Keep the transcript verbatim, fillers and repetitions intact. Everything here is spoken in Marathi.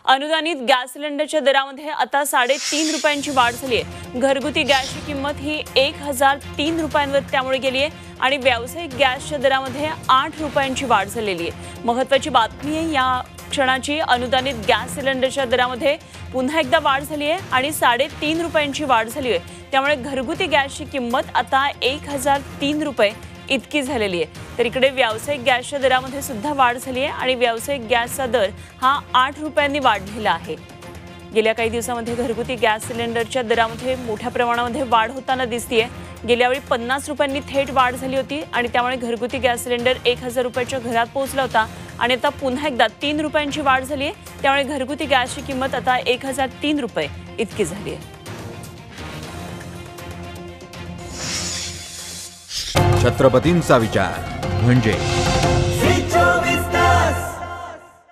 अनुदानित गॅस सिलेंडरच्या दरामध्ये आता साडेतीन रुपयांची वाढ झाली आहे। घरगुती गॅसची किंमत ही एक हजार तीन रुपयांवर त्यामुळे गेली आहे आणि व्यावसायिक गॅसच्या दरामध्ये आठ रुपयांची वाढ झालेली आहे। महत्त्वाची बातमी आहे या क्षणाची, अनुदानित गॅस सिलेंडरच्या दरामध्ये पुन्हा एकदा वाढ झाली आहे आणि साडेतीन रुपयांची वाढ झाली आहे। त्यामुळे घरगुती गॅसची किंमत आता एक हजार तीन रुपये इतकी झालेली आहे। तर इकडे व्यावसायिक गॅसच्या दरामध्ये सुद्धा वाढ झाली आहे आणि व्यावसायिक गॅसचा दर हा आठ रुपयांनी वाढलेला आहे। गेल्या काही दिवसांमध्ये घरगुती गॅस सिलेंडरच्या दरामध्ये मोठ्या प्रमाणामध्ये वाढ होताना दिसतेय। गेल्या वेळी पन्नास रुपयांनी थेट वाढ झाली होती आणि त्यामुळे घरगुती गॅस सिलेंडर एक हजार रुपयाच्या घरात पोहोचला होता आणि आता पुन्हा एकदा तीन रुपयांची वाढ झाली आहे। त्यामुळे घरगुती गॅसची किंमत आता एक हजार तीन रुपये इतकी झाली आहे। छत्रपतींचा विचार म्हणजे